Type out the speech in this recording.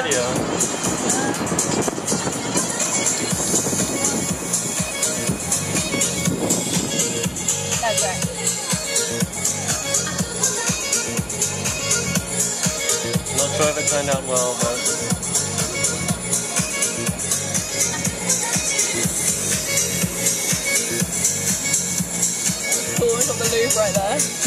video. That's right. Not sure if it turned out well, but... Cool, we've got the Louvre right there.